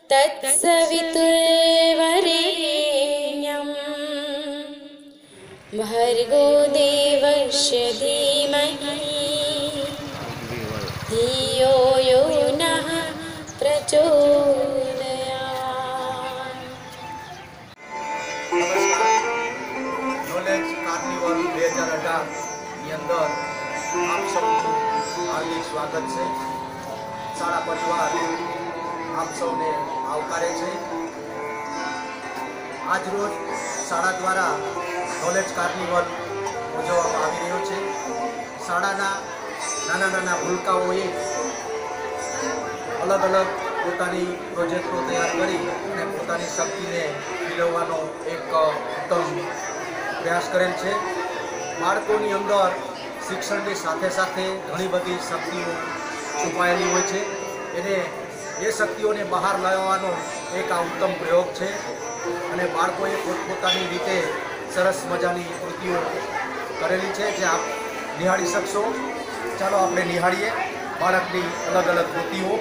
तत्सवितुर्वरेण्यं भर्गो देवस्य धीमहि धियो यो नः प्रचोदयात्। નોલેજ કાર્નિવલ 2018 ની અંદર આપ સૌનું હાર્દિક સ્વાગત છે। શાળા પરિવાર આપ સૌને આવકારે છે। આજ રોજ શાળા દ્વારા નોલેજ કાર્નિવલ ઉજવવામાં આવી રહ્યો છે। શાળાના નાના નાના ભૂલકાઓએ અલગ અલગ પોતાની પ્રોજેક્ટો તૈયાર કરી અને પોતાની શક્તિને ખીલવવાનો એક ઉત્તમ પ્રયાસ કરેલ છે। બાળકોની અંદર શિક્ષણની સાથે સાથે ઘણી બધી શક્તિઓ છુપાયેલી હોય છે, એને એ શક્તિઓને બહાર લાવવાનો એક આ ઉત્તમ પ્રયોગ છે અને બાળકોએ પોતપોતાની રીતે સરસ મજાની કૃતિઓ કરેલી છે જે આપ નિહાળી શકશો। ચાલો આપણે નિહાળીએ બાળકની અલગ અલગ કૃતિઓ।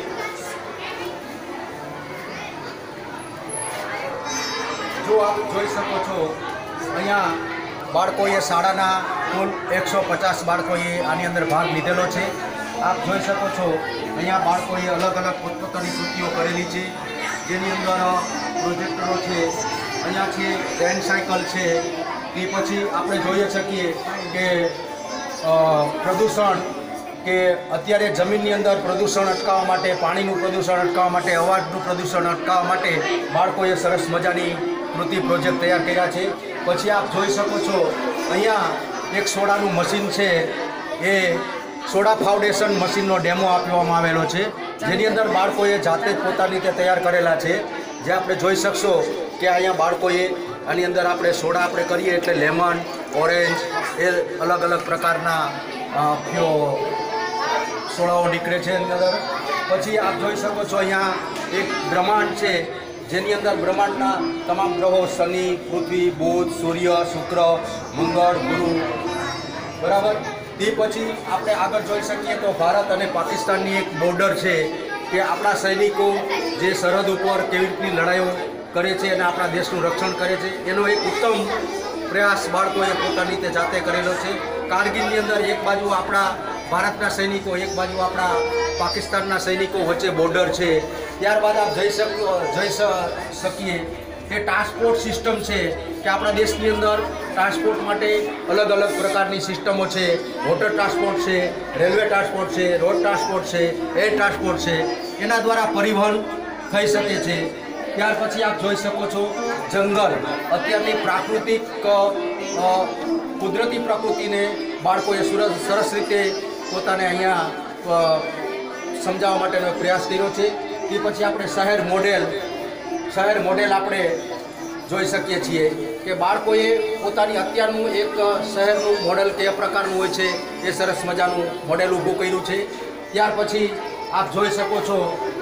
જો આપ જોઈ શકો છો અહીંયા બાળકોએ શાળાના કુલ 150 બાળકોએ આની અંદર ભાગ લીધેલો છે। આપ જોઈ શકો છો અહીંયા બાળકોએ અલગ અલગ પોતપોતાની કૃતિઓ કરેલી છે, જેની અંદર પ્રોજેક્ટરો છે, અહીંયા છે ટ્રેન સાયકલ છે, એ પછી આપણે જોઈએ શકીએ કે પ્રદૂષણ કે અત્યારે જમીનની અંદર પ્રદૂષણ અટકાવવા માટે, પાણીનું પ્રદૂષણ અટકાવવા માટે, અવાજનું પ્રદૂષણ અટકાવવા માટે બાળકોએ સરસ મજાની કૃતિ પ્રોજેક્ટ તૈયાર કર્યા છે। પછી આપ જોઈ શકો છો અહીંયા એક સોડાનું મશીન છે, એ સોડા ફાઉન્ડેશન મશીનનો ડેમો આપવામાં આવેલો છે, જેની અંદર બાળકોએ જાતે જ પોતાની રીતે તૈયાર કરેલા છે। જે આપણે જોઈ શકશો કે અહીંયા બાળકોએ આની અંદર આપણે સોડા આપણે કરીએ એટલે લેમન, ઓરેન્જ એ અલગ અલગ પ્રકારના સોડાઓ નીકળે છે એની અંદર। પછી આપ જોઈ શકો છો અહીંયા એક બ્રહ્માંડ છે, જેની અંદર બ્રહ્માંડના તમામ ગ્રહો શનિ, પૃથ્વી, બુધ, સૂર્ય, શુક્ર, મંગળ, ગુરુ, બરાબર। તે પછી આપણે આગળ જોઈ શકીએ તો ભારત અને પાકિસ્તાનની એક બોર્ડર છે કે આપણા સૈનિકો જે સરહદ ઉપર કેવી રીતની લડાઈઓ કરે છે અને આપણા દેશનું રક્ષણ કરે છે, એનો એક ઉત્તમ પ્રયાસ બાળકોએ પોતાની રીતે જાતે કરેલો છે। કારગિલની અંદર એક બાજુ આપણા ભારતના સૈનિકો, એક બાજુ આપણા પાકિસ્તાનના સૈનિકો વચ્ચે બોર્ડર છે। ત્યારબાદ આપ જોઈ શકીએ કે ટ્રાન્સપોર્ટ સિસ્ટમ છે કે આપણા દેશની અંદર ટ્રાન્સપોર્ટ માટે અલગ અલગ પ્રકારની સિસ્ટમો છે, વોટર ટ્રાન્સપોર્ટ છે, રેલવે ટ્રાન્સપોર્ટ છે, રોડ ટ્રાન્સપોર્ટ છે, એર ટ્રાન્સપોર્ટ છે, એના દ્વારા પરિવહન થઈ શકે છે। ત્યાર પછી આપ જોઈ શકો છો જંગલ, અત્યારની પ્રાકૃતિક કુદરતી પ્રકૃતિને બાળકોએ સરસ રીતે પોતાને અહીંયા સમજાવવા માટેનો પ્રયાસ કર્યો છે। તે પછી આપણે શહેર મોડેલ આપણે જોઈ શકીએ છીએ કે બાળકોએ પોતાની અત્યારનું એક શહેરનું મોડેલ કયા પ્રકારનું હોય છે એ સરસ મજાનું મોડેલ ઊભું કર્યું છે। ત્યાર પછી આપ જોઈ શકો છો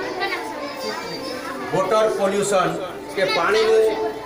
વોટર પોલ્યુશન કે પાણીનું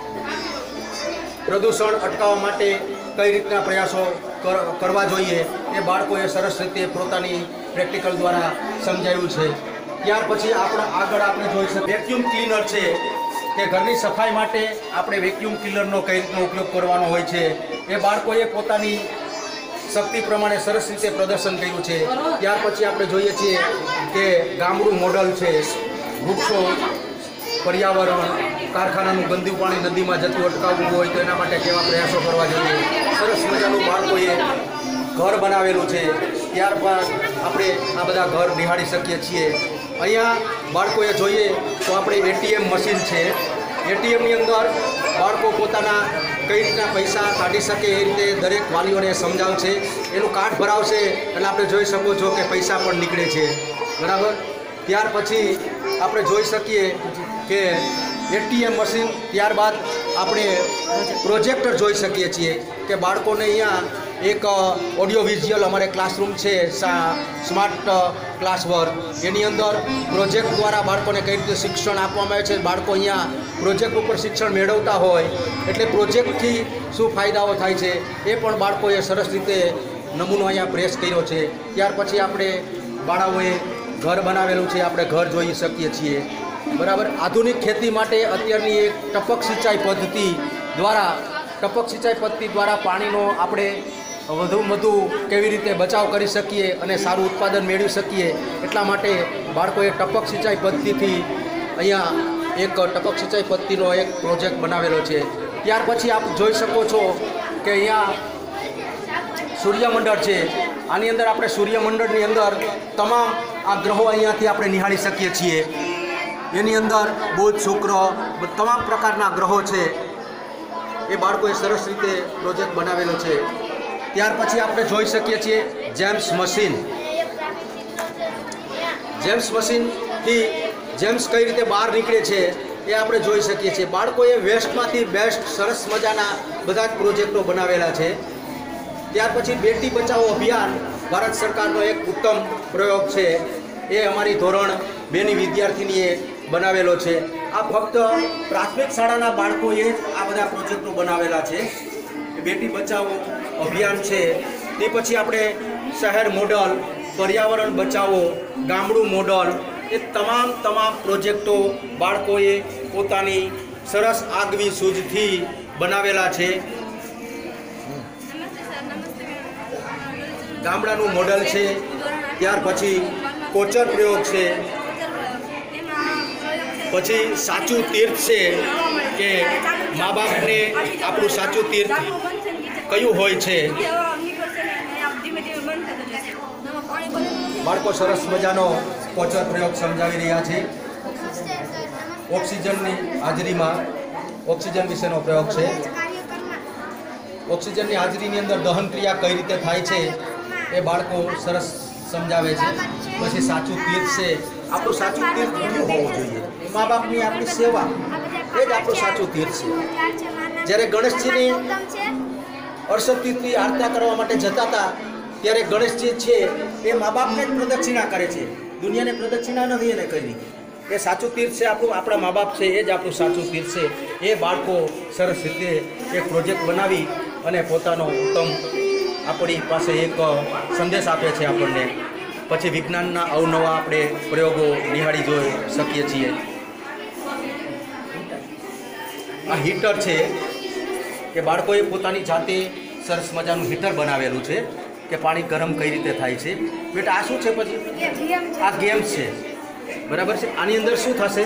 પ્રદૂષણ અટકાવવા માટે કઈ રીતના પ્રયાસો કરવા જોઈએ એ બાળકોએ સરસ રીતે પોતાની પ્રેક્ટિકલ દ્વારા સમજાવ્યું છે। ત્યાર પછી આગળ આપણે જોઈ શકીએ વેક્યુમ ક્લીનર છે કે ઘરની સફાઈ માટે આપણે વેક્યુમ ક્લીનરનો કઈ રીતનો ઉપયોગ કરવાનો હોય છે એ બાળકોએ પોતાની શક્તિ પ્રમાણે સરસ રીતે પ્રદર્શન કર્યું છે। ત્યાર પછી આપણે જોઈએ છીએ કે ગામડું મોડલ છે, વૃક્ષો, પર્યાવરણ, કારખાનાનું ગંદુ પાણી નદીમાં જતું અટકાવવું હોય તો એના માટે કેવા પ્રયાસો કરવા જોઈએ, સરસ મજાનું બાળકોએ ઘર બનાવેલું છે। ત્યારબાદ આપણે આ બધા ઘર નિહાળી શકીએ છીએ। અહીંયા બાળકોએ જોઈએ તો આપણે એટીએમ મશીન છે, એટીએમની અંદર બાળકો પોતાના કઈ રીતના પૈસા કાઢી શકે એ રીતે દરેક વાલીઓને સમજાવશે, એનું કાર્ડ ભરાવશે એટલે આપણે જોઈ શકો છો કે પૈસા પણ નીકળે છે, બરાબર। ત્યાર પછી આપણે જોઈ શકીએ કે એટીએમ મશીન, ત્યારબાદ આપણે પ્રોજેક્ટર જોઈ શકીએ છીએ કે બાળકોને અહીંયા એક ઓડિયો વિઝ્યુઅલ અમારે ક્લાસરૂમ છે સ્માર્ટ ક્લાસવર્ક, એની અંદર પ્રોજેક્ટ દ્વારા બાળકોને કઈ રીતે શિક્ષણ આપવામાં આવે છે। બાળકો અહીંયા પ્રોજેક્ટ ઉપર શિક્ષણ મેળવતા હોય એટલે પ્રોજેક્ટથી શું ફાયદાઓ થાય છે એ પણ બાળકોએ સરસ રીતે નમૂનો અહીંયા પ્રેસ કર્યો છે। ત્યાર પછી આપણે બાળાઓએ ઘર બનાવેલું છે, આપણે ઘર જોઈ શકીએ છીએ। બરાબર. આધુનિક ખેતી માટે અત્યારની એક ટપક સિંચાઈ પદ્ધતિ દ્વારા પાણીનો આપણે વધુ કેવી રીતે બચાવ કરી શકીએ અને સારું ઉત્પાદન મેળવી શકીએ એટલા માટે બાળકોએ ટપક સિંચાઈ પદ્ધતિથી અહીંયા એક ટપક સિંચાઈ પદ્ધતિનો એક પ્રોજેક્ટ બનાવેલો છે. ત્યાર પછી આપ જોઈ શકો છો કે અહીંયા સૂર્યમંડળ છે. આની અંદર આપણે સૂર્યમંડળની અંદર તમામ આ ગ્રહો અહીંયાથી આપણે નિહાળી શકીએ છીએ. એની અંદર બુધ, શુક્ર, તમામ પ્રકારના ગ્રહો છે. એ બાળકોએ સરસ રીતે પ્રોજેક્ટ બનાવેલો છે. ત્યાર પછી આપણે જોઈ શકીએ છીએ જેમ્સ મશીનથી જેમ્સ કઈ રીતે બહાર નીકળે છે એ આપણે જોઈ શકીએ છીએ. બાળકોએ વેસ્ટમાંથી બેસ્ટ સરસ મજાના બધા જ પ્રોજેક્ટો બનાવેલા છે. ત્યાર પછી બેટી બચાવો અભિયાન ભારત સરકારનો એક ઉત્તમ પ્રયોગ છે. એ અમારી ધોરણ 2ની વિદ્યાર્થીનીએ બનાવેલો છે. આ ફક્ત પ્રાથમિક શાળાના બાળકોએ જ આ બધા પ્રોજેક્ટો બનાવેલા છે. બેટી બચાવો અભિયાન છે. તે પછી આપણે શહેર મોડલ, પર્યાવરણ બચાવો, ગામડું મોડલ, એ તમામ પ્રોજેક્ટો બાળકોએ પોતાની સરસ આગવી સૂઝથી બનાવેલા છે. ગામડાનું મોડલ છે. ત્યાર પછી કોચર પ્રયોગ છે. પછી સાચું તીર્થ છે કે મા બાપને આપણું સાચું તીર્થ કયું હોય છે. બાળકો સરસ મજાનો કોચર પ્રયોગ સમજાવી રહ્યા છે. ઓક્સિજનની હાજરીમાં ઓક્સિજન વિશેનો પ્રયોગ છે. ઓક્સિજનની હાજરીની અંદર દહન ક્રિયા કઈ રીતે થાય છે એ બાળકો સરસ સમજાવે છે. પછી સાચું તીર્થ છે. આપણું સાચું તીર્થ કયું હોવું જોઈએ? મા બાપની આપણી સેવા એ જ આપણું સાચું તીર્થ છે. જ્યારે ગણેશજીની 68 આરતી કરવા માટે જતા હતા ત્યારે ગણેશજી છે એ મા બાપને જ પ્રદક્ષિણા કરે છે. દુનિયાને પ્રદક્ષિણા નથી એને કરી. એ સાચું તીર્થ છે આપણું, આપણા મા બાપ છે એ જ આપણું સાચું તીર્થ છે. એ બાળકો સરસ રીતે એક પ્રોજેક્ટ બનાવી અને પોતાનો ઉત્તમ આપણી પાસે એક સંદેશ આપે છે આપણને. પછી વિજ્ઞાનના અવનવા આપણે પ્રયોગો નિહાળી જોઈ શકીએ છીએ. આ હીટર છે કે બાળકોએ પોતાની જાતે સરસ મજાનું હીટર બનાવેલું છે કે પાણી ગરમ કઈ રીતે થાય છે. બેટા આ શું છે? પછી આ ગેમ્સ છે, બરાબર છે. આની અંદર શું થશે?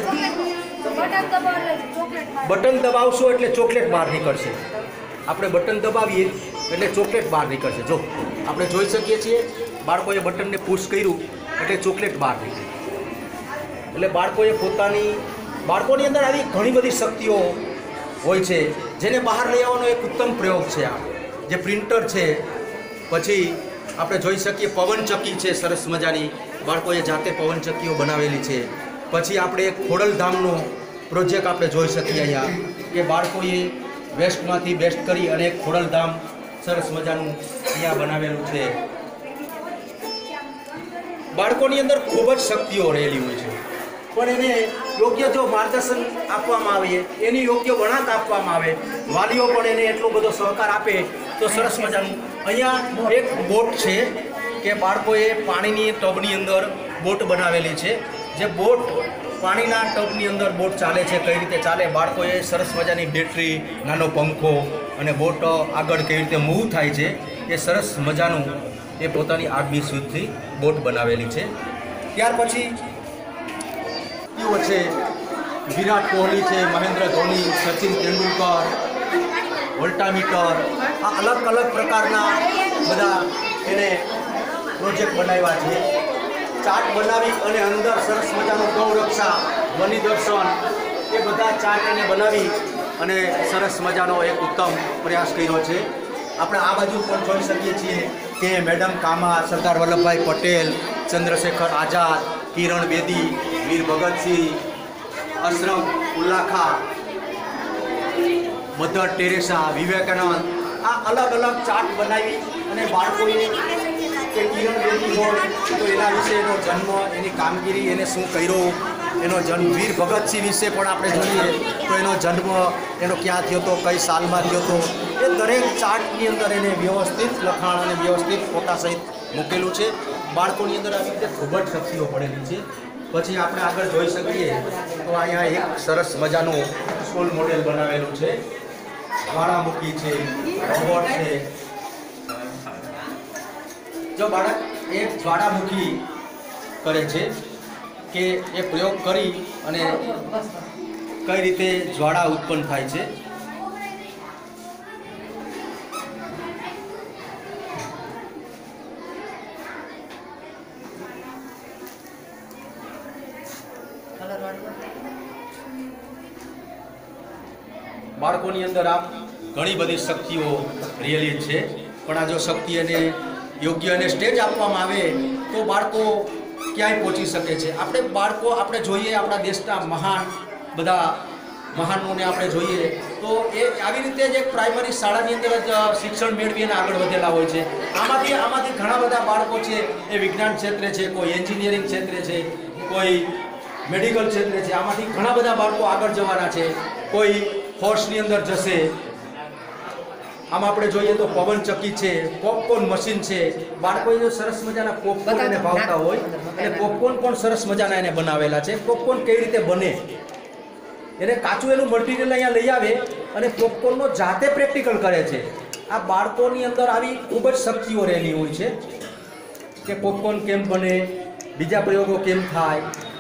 બટન દબાવશો એટલે ચોકલેટ બહાર નીકળશે. આપણે બટન દબાવીએ એટલે ચોકલેટ બહાર નીકળશે. જો આપણે જોઈ શકીએ છીએ બાળકોએ બટનને પુશ કર્યું એટલે ચોકલેટ બહાર નીકળી. એટલે બાળકોએ બાળકોની અંદર આવી ઘણી બધી શક્તિઓ હોય છે જેને બહાર લઈ આવવાનો એક ઉત્તમ પ્રયોગ છે. આ જે પ્રિન્ટર છે. પછી આપણે જોઈ શકીએ પવનચક્કી છે સરસ મજાની. બાળકોએ જાતે પવનચક્કીઓ બનાવેલી છે. પછી આપણે એક ખોડલધામનો પ્રોજેક્ટ આપણે જોઈ શકીએ અહીંયા કે બાળકોએ વેસ્ટમાંથી બેસ્ટ કરી અને એક ખોડલધામ સરસ મજાનું અહીંયા બનાવેલું છે. બાળકોની અંદર ખૂબ જ શક્તિઓ રહેલી હોય છે, પણ એને યોગ્ય જો માર્ગદર્શન આપવામાં આવે, એની યોગ્ય વળાંક આપવામાં આવે, વાલીઓ પણ એને એટલો બધો સહકાર આપે તો સરસ મજાનું. અહીંયા એક બોટ છે કે બાળકોએ પાણીની ટબની અંદર બોટ બનાવેલી છે. જે બોટ પાણીના ટબની અંદર બોટ ચાલે છે, કઈ રીતે ચાલે, બાળકોએ સરસ મજાની બેટરી, નાનો પંખો અને બોટ આગળ કેવી રીતે મૂવ થાય છે એ સરસ મજાનું એ પોતાની આગવી સૂઝથી બોટ બનાવેલી છે. ત્યાર પછી છે વિરાટ કોહલી છે, મહેન્દ્ર ધોની, સચિન તેંડુલકર, વોલ્ટામીટર, આ અલગ અલગ પ્રકારના બધા એને પ્રોજેક્ટ બનાવ્યા છે. ચાર્ટ બનાવી અને અંદર સરસ મજાનું ગૌરક્ષા, વનિદર્શન એ બધા ચાર્ટ એને બનાવી અને સરસ મજાનો એક ઉત્તમ પ્રયાસ કર્યો છે. આપણે આ બાજુ પણ જોઈ શકીએ છીએ કે madam Cama, Sardar Vallabhbhai Patel, Chandrashekhar Azad, Kiran Bedi, Veer Bhagat Singh, Ashraf Ulla Khan, Mother Teresa, Vivekananda, આ અલગ અલગ ચાર્ટ બનાવી અને બાળકોએ કે કિરણ બેદી હોય તો એના વિશે એનો જન્મ, એની કામગીરી, એને શું કર્યું, એનો જન્મ. વીર ભગતસિંહ વિશે પણ આપણે જોઈએ તો એનો જન્મ એનો ક્યાં થયો હતો, કઈ સાલમાં થયો હતો, એ દરેક ચાર્ટની અંદર એને વ્યવસ્થિત લખાણ અને વ્યવસ્થિત ફોટા સહિત મૂકેલું છે. બાળકોની અંદર આવી રીતે ખૂબ જ શક્તિઓ પડેલી છે. પછી આપણે આગળ જોઈ શકીએ તો અહીંયા એક સરસ મજાનું સ્કૂલ મોડેલ બનાવેલું છે. જ્વાળામુખી છે, રોબોટ છે. જો બાળક એક જ્વાળામુખી કરે છે કે એ પ્રયોગ કરી અને કઈ રીતે જ્વાળા ઉત્પન્ન થાય છે. બાળકોની અંદર આ ઘણી બધી શક્તિઓ રિયલી છે, પણ આ જો શક્તિ અને યોગ્ય અને સ્ટેજ આપવામાં આવે તો બાળકો ક્યાંય પહોંચી શકે છે. આપણે જોઈએ આપણા દેશના બધા મહાનોને આપણે જોઈએ તો એ આવી રીતે જ એક પ્રાઇમરી શાળાની અંદર જ શિક્ષણ મેળવી અને આગળ વધેલા હોય છે. આમાંથી ઘણા બધા બાળકો છે એ વિજ્ઞાન ક્ષેત્રે છે, કોઈ એન્જિનિયરિંગ ક્ષેત્રે છે, કોઈ મેડિકલ ક્ષેત્રે છે. આમાંથી ઘણા બધા બાળકો આગળ જવાના છે. કોઈ ફોર્સની અંદર જશે. આમાં આપણે જોઈએ તો પવનચક્કી છે, પોપકોર્ન મશીન છે. બાળકોએ જો સરસ મજાના પોપકોર્ન એને ભાવતા હોય અને પોપકોર્ન પણ સરસ મજાના એને બનાવેલા છે. પોપકોર્ન કેવી રીતે બને એને કાચું એનું મટીરિયલ અહીંયા લઈ આવે અને પોપકોર્નનો જાતે પ્રેક્ટિકલ કરે છે. આ બાળકોની અંદર આવી ખૂબ જ શક્તિઓ રહેલી હોય છે કે પોપકોર્ન કેમ બને, બીજા પ્રયોગો કેમ થાય.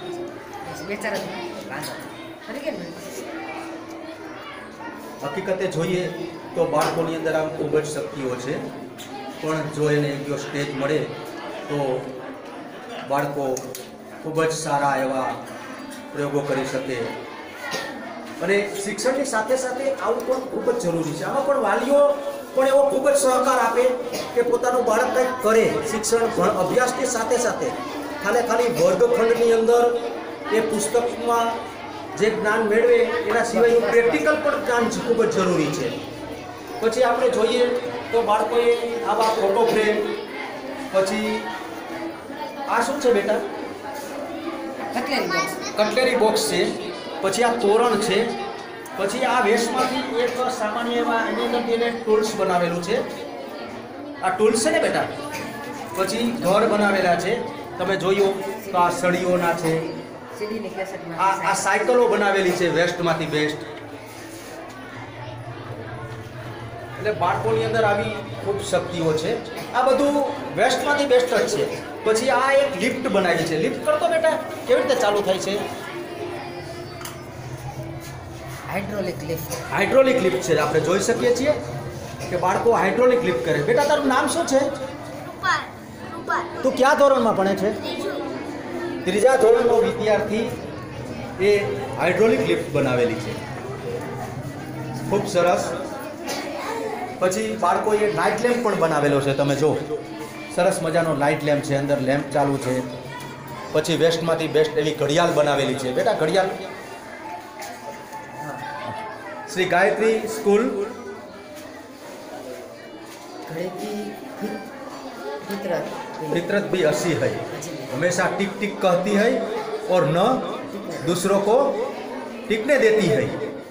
હકીકતે જોઈએ તો બાળકોની અંદર આમ ખૂબ જ શક્તિઓ છે, પણ જો એને યોગ્ય સ્ટેજ મળે તો બાળકો ખૂબ જ સારા એવા પ્રયોગો કરી શકે. અને શિક્ષણની સાથે સાથે આવું પણ ખૂબ જ જરૂરી છે. આમાં પણ વાલીઓ પણ એવો ખૂબ જ સહકાર આપે કે પોતાનું બાળક કંઈક કરે. શિક્ષણ અભ્યાસની સાથે સાથે ખાલી વર્ગખંડની અંદર એ પુસ્તકમાં જે જ્ઞાન મેળવે એના સિવાયનું પ્રેક્ટિકલ પણ જ્ઞાન ખૂબ જ જરૂરી છે. પછી આપણે જોઈએ તો બાળકોએ આવા ફોટો ફ્રેમ, પછી આ શું છે બેટા? કટલેરી બોક્સ છે. પછી આ તોરણ છે. પછી આ વેસ્ટમાંથી એક સામાન્ય એવા એની અંદર એને ટૂલ્સ બનાવેલું છે. આ ટૂલ્સ છે ને બેટા. પછી ઘર બનાવેલા છે. તમે જોયું તો આ સળીઓના છે. આ સાયકલો બનાવેલી છે વેસ્ટમાંથી બેસ્ટ. એટલે બાળકોની અંદર આવી ખૂબ શક્તિઓ છે. આ બધું વેસ્ટમાંથી બેસ્ટ જ છે. પછી આ એક લિફ્ટ બનાવી છે. લિફ્ટ કરતો બેટા કેવી રીતે ચાલુ થાય છે? હાઇડ્રોલિક લિફ્ટ છે. આપણે જોઈ શકીએ છીએ કે બાળકો હાઇડ્રોલિક લિફ્ટ કરે. બેટા તારું નામ શું છે? તું કયા ધોરણમાં ભણે છે? ત્રીજા ધોરણનો વિદ્યાર્થી એ હાઇડ્રોલિક લિફ્ટ બનાવેલી છે. ખૂબ સરસ. પછી બાળકોએ નાઇટ લેમ્પ પણ બનાવેલો છે. તમે જો સરસ મજાનો નાઇટ લેમ્પ છે, અંદર લેમ્પ ચાલુ છે. પછી વેસ્ટમાંથી બેસ્ટ એવી ઘડિયાળ બનાવેલી છે. બેટા ઘડિયાળ શ્રી ગાયત્રી स्कूल फितरत भी ऐसी है, हमेशा टिक टिक कहती है और न दूसरों को टिकने देती है.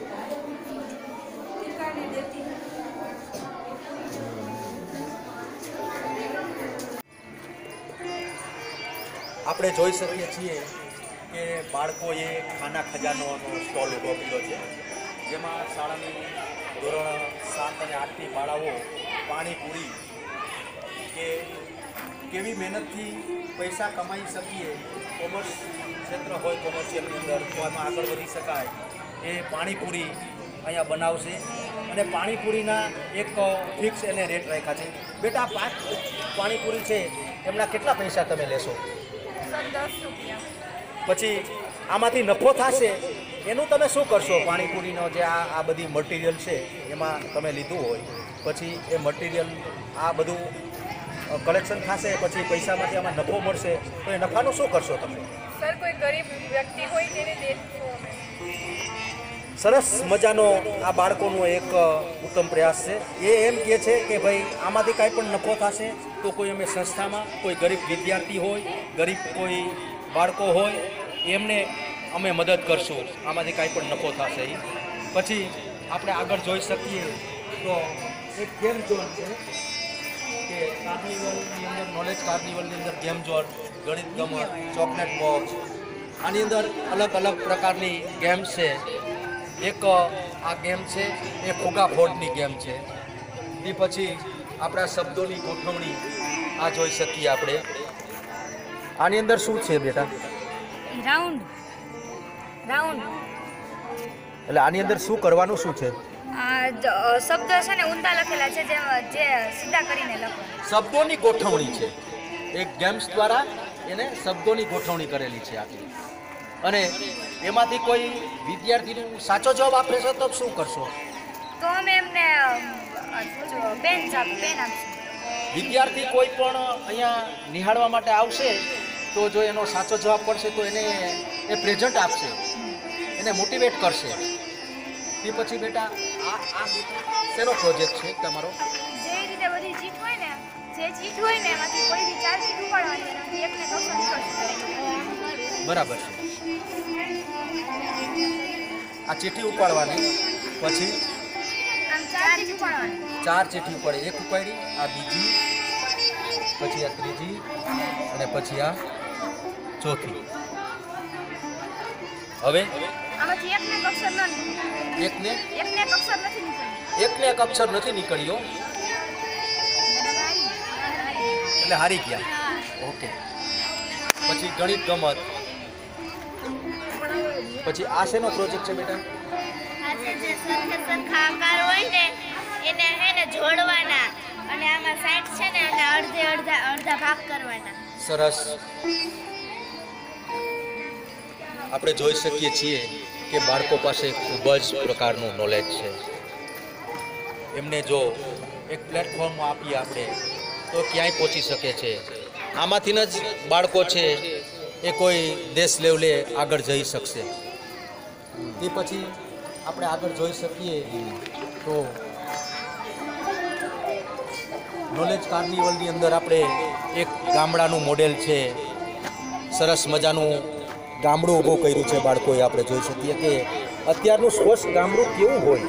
આપણે જોઈ શકીએ છીએ કે બાળકોએ ખાના ખજાનોનો સ્ટોલ ઊભો કર્યો છે, જેમાં શાળાની ધોરણ 7 અને 8ની બાળાઓ પાણીપુરી કે કેવી મહેનતથી પૈસા કમાઈ શકીએ, કોમર્સ ક્ષેત્ર હોય કોમર્શિયલની અંદર તો એમાં આગળ વધી શકાય એ પાણીપુરી અહીંયા બનાવશે. અને પાણીપુરીના એક ફિક્સ એને રેટ રાખ્યા છે. બેટા 5 પાણીપુરી છે એમના કેટલા પૈસા તમે લેશો? 10 રૂપિયા. પછી આમાંથી નફો થશે એનું તમે શું કરશો? પાણીપુરીનો જે આ બધી મટીરિયલ છે એમાં તમે લીધું હોય પછી એ મટીરિયલ આ બધું કલેક્શન થશે, પછી પૈસામાંથી આમાં નફો મળશે તો એ નફાનું શું કરશો તમે? સર, કોઈ ગરીબ વ્યક્તિ હોય તેને દેશું અમે. સરસ મજાનો આ બાળકોનો એક ઉત્તમ પ્રયાસ છે. એ એમ કહે છે કે ભાઈ આમાંથી કાંઈ પણ નફો થશે તો કોઈ અમે સંસ્થામાં કોઈ ગરીબ વિદ્યાર્થી હોય, ગરીબ કોઈ બાળકો હોય એમને અમે મદદ કરશું, આમાંથી કાંઈ પણ નફો થશે. પછી આપણે આગળ જોઈ શકીએ તો એક ગેમ ઝોન છે કે કાર્નિવલની અંદર, નોલેજ કાર્નિવલની અંદર ગેમ ઝોન, ગણિત ગમત, ચોકલેટ બોક્સ, આની અંદર અલગ અલગ પ્રકારની ગેમ્સ છે. એક આ ગેમ છે એ ફુગા ફોડની ગેમ છે. એ પછી આપણા શબ્દોની ગોઠવણી આ જોઈ શકીએ આપણે. આની અંદર શું છે બેટા? રાઉન્ડ રાઉન્ડ એટલે આની અંદર શું કરવાનું શું છે? શબ્દ છે ને ઊંધા લખેલા છે જે સીધા કરીને લખો. શબ્દોની ગોઠવણી છે. એક ગેમ્સ દ્વારા એને શબ્દોની ગોઠવણી કરેલી છે આખી. અને એમાંથી કોઈ વિદ્યાર્થીને સાચો જવાબ આપે છે તો શું કરશો? તો અમે એમને પેન આપશું. વિદ્યાર્થી કોઈ પણ અહીંયા નિહાળવા માટે આવશે તો જો એનો સાચો જવાબ પડશે તો એને એ પ્રેઝન્ટ આપશે, એને મોટિવેટ કરશે. તે પછી બેટા આ શેનો પ્રોજેક્ટ છે તમારો? જે રીતે બધી ચીટ હોય ને, જે ચીટ હોય ને એમાંથી કોઈ બી 4 ચીટ ઉપાડવાની અને એકને કક્ષર નીકળશે. બરાબર છે. આ ચીઠી ઉપાડવાની, પછી આમ 4 ચીટ ઉપાડવાની. 4 ચીઠી ઉપાડી, એક ઉપાડી, આ બીજી, પછી આ ત્રીજી અને પછી આ ચોથી. હવે આમાંથી એકને કક્ષર ન નીકળે. એકને કક્ષર નથી નીકળ્યો. એકને એક અક્ષર નથી નીકળ્યો એટલે હારી ગયા. ઓકે. પછી ગણિત ગમત. પછી આ શેનો પ્રોજેક્ટ છે બેટા? આજે જે સરખા આકાર હોય ને એને હે ને જોડવાના અને આમાં સાઈડ છે ને અને અડધા ભાગ કરવાના. સરસ. આપણે જોઈ શકીએ છીએ કે બાળકો પાસે ખૂબ જ પ્રકારનું નોલેજ છે. એમને જો એક પ્લેટફોર્મ આપીએ આપણે તો ક્યાંય પહોંચી શકે છે. આમાંથી જ બાળકો છે એ કોઈ દેશ લેવલે આગળ જઈ શકશે. તે પછી આપણે આગળ જોઈ શકીએ તો નોલેજ કાર્નિવલની અંદર આપણે એક ગામડાનું મોડેલ છે, સરસ મજાનું ગામડું ઊભું કર્યું છે બાળકોએ. આપણે જોઈ શકીએ કે અત્યારનું સ્વસ્થ ગામડું કેવું હોય,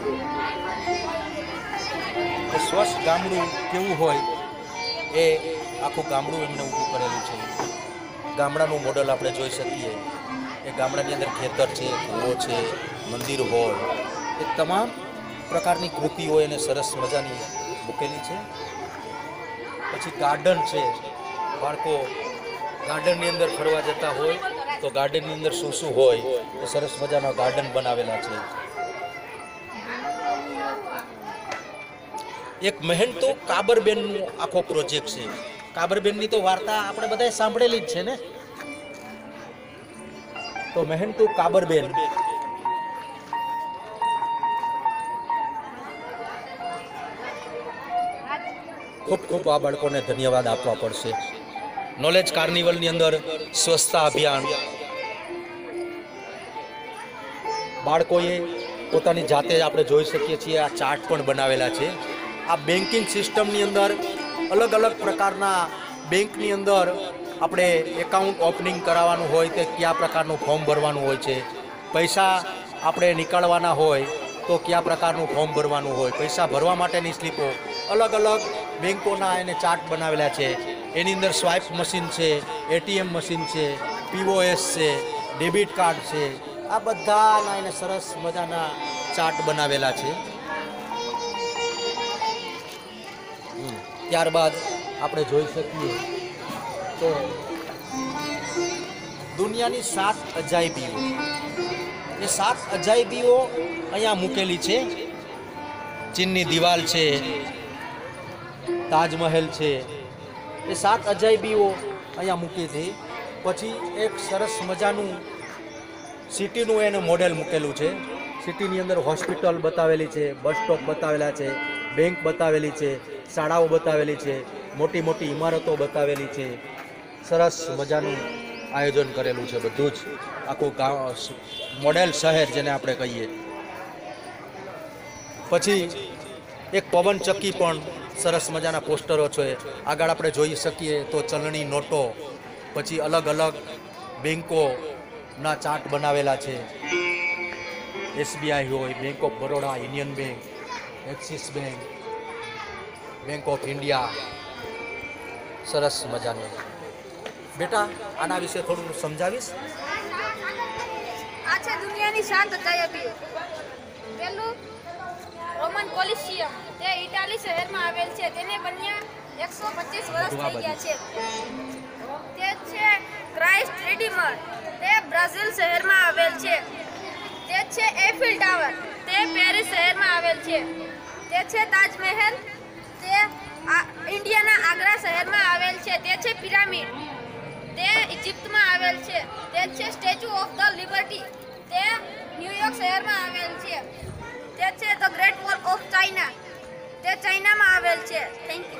એ સ્વસ્થ ગામડું કેવું હોય એ આખું ગામડું એમને ઊભું કરેલું છે. ગામડાનું મોડલ આપણે જોઈ શકીએ. એ ગામડાની અંદર ખેતર છે, કૂવો છે, મંદિર હોય, એ તમામ પ્રકારની કૃતિઓ એને સરસ મજાની મૂકેલી છે. પછી ગાર્ડન છે. બાળકો ગાર્ડનની અંદર ફરવા જતા હોય તો ગાર્ડનની અંદર શું શું હોય એ સરસ મજાના ગાર્ડન બનાવેલા છે. એક મહેનતુ કાબરબેનનો આખો પ્રોજેક્ટ છે. કાબરબેનની તો વાર્તા આપણે બધાએ સાંભળેલી જ છે ને. તો મહેનતુ કાબરબેન ખૂબ ખૂબ આ બાળકોને ધન્યવાદ આપવા પડશે. નોલેજ કાર્નિવલની અંદર સ્વચ્છતા અભિયાન, બાળકોએ પોતાની જાતે આપણે જોઈ શકીએ છીએ આ ચાર્ટ પણ બનાવેલા છે. આ બેન્કિંગ સિસ્ટમની અંદર અલગ અલગ પ્રકારના બેંકની અંદર આપણે એકાઉન્ટ ઓપનિંગ કરાવવાનું હોય તે કયા પ્રકારનું ફોર્મ ભરવાનું હોય છે, પૈસા આપણે નીકાળવાના હોય તો કયા પ્રકારનું ફોર્મ ભરવાનું હોય, પૈસા ભરવા માટેની સ્લીપો, અલગ અલગ બેંકોના એને ચાર્ટ બનાવેલા છે. એની અંદર સ્વાઇપ મશીન છે, એટીએમ મશીન છે, પીઓએસ છે, ડેબિટ કાર્ડ છે, આ બધાના એને સરસ મજાના ચાર્ટ બનાવેલા છે. ત્યારબાદ આપણે જોઈ શકીએ તો દુનિયાની 7 અજાયબીઓ, એ 7 અજાયબીઓ અહીંયા મૂકેલી છે. ચીનની દિવાલ છે, તાજમહેલ છે, એ 7 અજાયબીઓ અહીંયા મૂકી છે. પછી એક સરસ મજાનું સિટીનું એને મોડેલ મૂકેલું છે. સિટીની અંદર હોસ્પિટલ બતાવેલી છે, બસ સ્ટોપ બતાવેલા છે, બેંક બતાવેલી છે, શાળાઓ બતાવેલી છે, મોટી મોટી ઇમારતો બતાવેલી છે. સરસ મજાનું આયોજન કરેલું છે. બધું જ આખું મોડેલ શહેર જેને આપણે કહીએ. પછી એક પવન ચક્કી પણ સરસ મજાના પોસ્ટરો છે. આગળ આપણે જોઈ શકીએ તો ચલણી નોટો, પછી અલગ અલગ બેંકોના ચાર્ટ બનાવેલા છે. એસબીઆઈ હોય, Bank of Baroda, Union Bank, Axis Bank, Bank of India. સરસ મજાનું. બેટા આના વિશે થોડું સમજાવીશ? આ છે દુનિયાની 7 અજાયબીઓ. પહેલું રોમન કોલિસિયમ, તે ઇટાલી શહેરમાં આવેલ છે. તેને બન્યા 125 વર્ષ થઈ ગયા છે. તે છે ક્રાઇસ્ટ રિડીમર, તે બ્રાઝિલ શહેરમાં આવેલ છે. તે છે એફિલ ટાવર, તે પેરિસ શહેરમાં આવેલ છે. તે છે તાજમહેલ, તે ઇન્ડિયાના આગ્રા શહેરમાં આવેલ છે. તે છે પિરામિડ, તે ઇજિપ્તમાં આવેલ છે. તે છે સ્ટેચ્યુ ઓફ ધ લિબર્ટી, તે ન્યુયોર્ક શહેરમાં આવેલ છે. તે છે the Great Wall of China, તે ચાઇનામાં આવેલ છે. Thank you.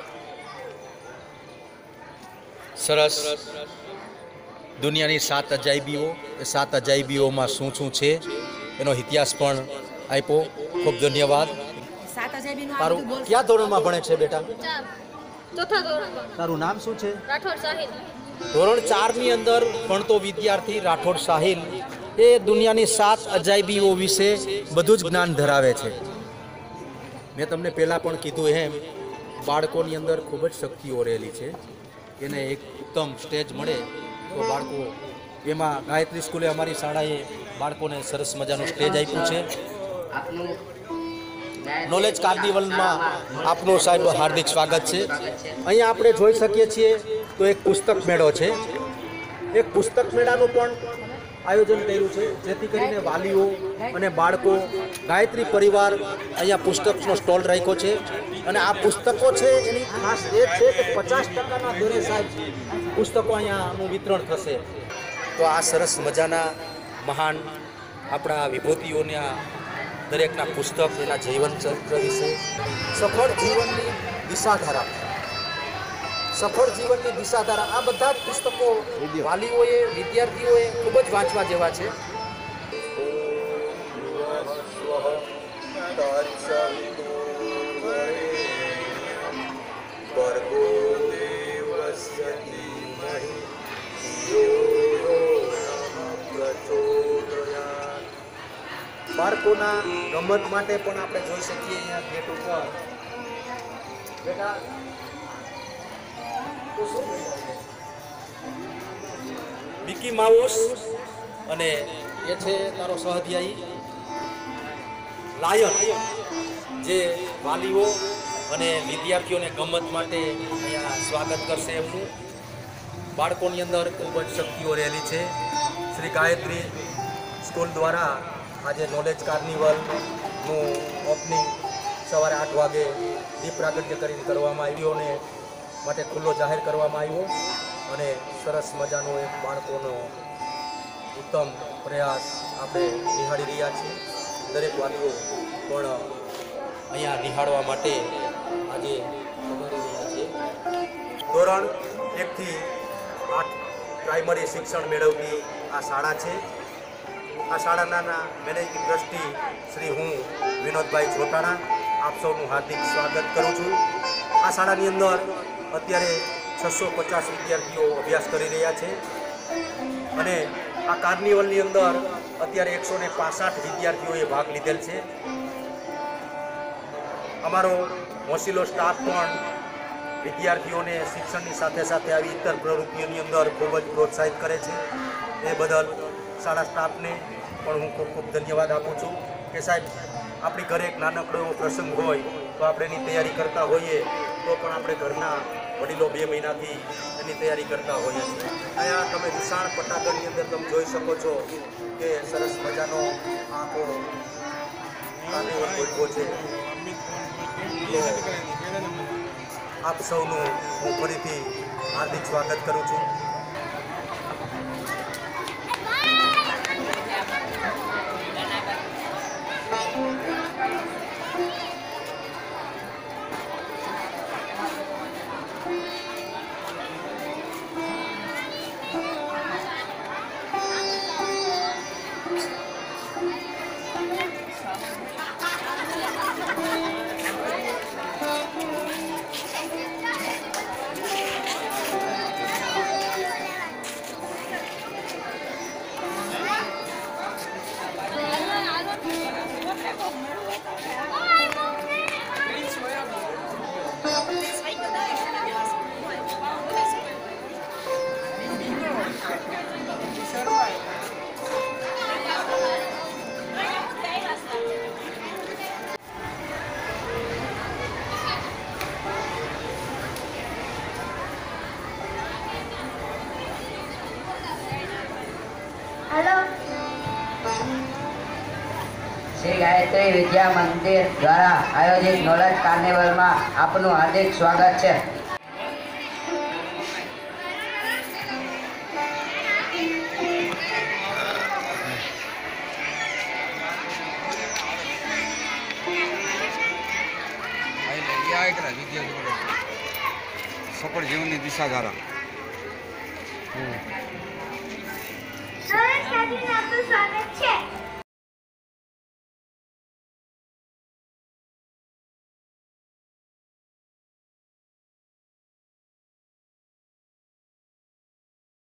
સરસ. દુનિયાની 7 અજાયબીઓ, એ 7 અજાયબીઓમાં શું શું છે એનો ઇતિહાસ પણ આપ્યો. ખૂબ ધન્યવાદ. તારું કયા ધોરણમાં ભણે છે બેટા? ચોથા ધોરણમાં. તારું નામ શું છે? રાઠોડ સાહિલ. ધોરણ 4ની અંદર ભણતો વિદ્યાર્થી રાઠોડ સાહિલ એ દુનિયાની 7 અજાયબીઓ વિશે બધું જ જ્ઞાન ધરાવે છે. મેં તમને પહેલાં પણ કીધું એમ બાળકોની અંદર ખૂબ જ શક્તિઓ રહેલી છે. એને એક ઉત્તમ સ્ટેજ મળે તો બાળકો એમાં ગાયત્રી સ્કૂલે અમારી શાળાએ બાળકોને સરસ મજાનું સ્ટેજ આપ્યું છે. નોલેજ કાર્નિવલમાં આપનું સાહેબ હાર્દિક સ્વાગત છે. અહીંયા આપણે જોઈ શકીએ છીએ તો એક પુસ્તક મેળો છે. એક પુસ્તક મેળાનું પણ આયોજન કર્યું છે જેથી કરીને વાલીઓ અને બાળકો ગાયત્રી પરિવાર અહીંયા પુસ્તકનો સ્ટોલ રાખ્યો છે. અને આ પુસ્તકો છે એની ખાસ એ છે કે 50%ના દરે સાહેબ પુસ્તકો અહીંયાનું વિતરણ થશે. તો આ સરસ મજાના મહાન આપણા વિભૂતિઓના દરેકના પુસ્તક એના જીવન ચરિત્ર વિશે સફળ જીવનની દિશાધારા, સફળ જીવનની દિશાધારા આ બધા જ પુસ્તકો વાલીઓએ વિદ્યાર્થીઓએ ખૂબ જ વાંચવા જેવા છે. બાળકોના રમત માટે પણ આપણે જોઈ શકીએ અહીંયા ગેટ ઉપર બેટા મિકી માઉસ અને એ છે તારો સહધ્યાયી લાયન, જે વાલીઓ અને વિદ્યાર્થીઓને ગમત માટે અહીંયા સ્વાગત કરશે. એમનું બાળકોની અંદર ખૂબ જ શક્તિઓ રહેલી છે. શ્રી ગાયત્રી સ્કૂલ દ્વારા આજે નોલેજ કાર્નિવલનું ઓપનિંગ સવારે 8 વાગે દીપ પ્રાગટ્ય કરીને કરવામાં આવ્યું અને માટે ખુલ્લો જાહેર કરવામાં આવ્યો. અને સરસ મજાનો એક બાળકોનો ઉત્તમ પ્રયાસ આપણે નિહાળી રહ્યા છીએ. દરેક વાલીઓ પણ અહીંયા નિહાળવા માટે આજે પધારી રહ્યા છે. ધોરણ 1થી 8 પ્રાઇમરી શિક્ષણ મેળવતી આ શાળા છે. આ શાળાના મેનેજિંગ ટ્રસ્ટી શ્રી હું વિનોદભાઈ ચોટાણા આપ સૌનું હાર્દિક સ્વાગત કરું છું. આ શાળાની અંદર અત્યારે 650 વિદ્યાર્થીઓ અભ્યાસ કરી રહ્યા છે અને આ કાર્નિવલની અંદર અત્યારે 165 વિદ્યાર્થીઓએ ભાગ લીધેલ છે. અમારો હોંસીલો સ્ટાફ પણ વિદ્યાર્થીઓને શિક્ષણની સાથે સાથે આવી ઇતર પ્રવૃત્તિઓની અંદર ખૂબ જ પ્રોત્સાહિત કરે છે. એ બદલ શાળા સ્ટાફને પણ હું ખૂબ ખૂબ ધન્યવાદ આપું છું કે સાહેબ આપણી ઘરે એક નાનકડો એવો પ્રસંગ હોય તો આપણે એની તૈયારી કરતા હોઈએ તો પણ આપણે ઘરના વડીલો 2 મહિનાથી એની તૈયારી કરતા હોઈએ છીએ. અહીંયા તમે વિશાળ પટાગરની અંદર તમે જોઈ શકો છો કે સરસ મજાનો આખો કાર્નિવલ ગોઠવો છે. આપ સૌનું હું ફરીથી હાર્દિક સ્વાગત કરું છું. શ્રી ગાયત્રી વિદ્યા મંદિર દ્વારા આયોજિત નોલેજ કાર્નિવલમાં આપનું હાર્દિક સ્વાગત છે. સફળ જીવનની દિશા ધારા. નોલેજ કાર્નિવલમાં આપનું સ્વાગત છે.